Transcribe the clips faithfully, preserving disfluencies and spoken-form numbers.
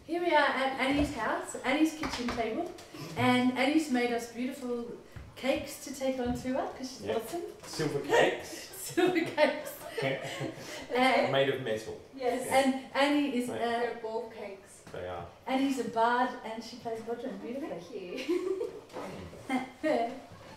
Here we are at Annie's house, Annie's kitchen table, and Annie's made us beautiful cakes to take on tour because she's yep. awesome. Silver cakes. Silver cakes. uh, Made of metal. Yes. yes. And Annie is right. uh, They're ball cakes. They are. Annie's a bard and she plays bodhran beautifully. Thank you.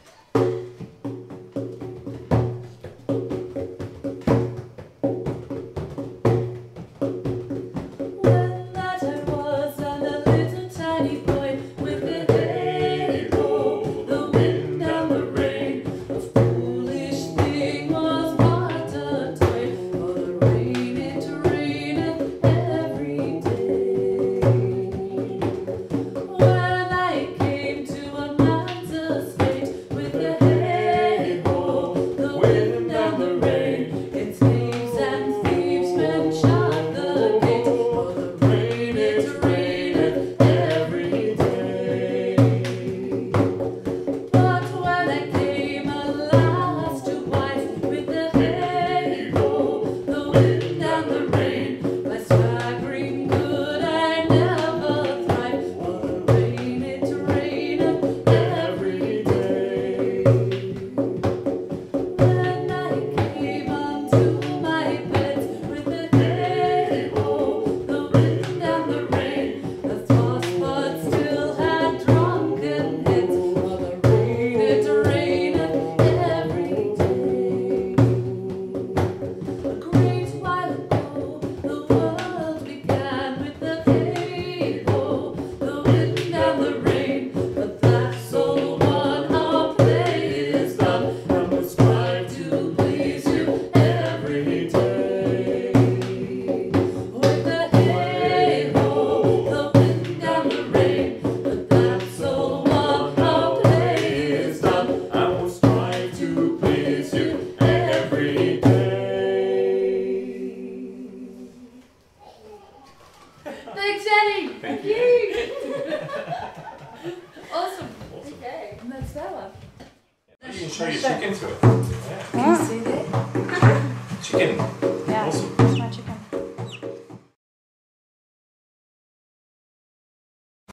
Thanks, Annie. Thank Thank you. you. Awesome. Awesome. Okay. And that's that one. You can show your chicken to it. Yeah. Can you see that? Chicken.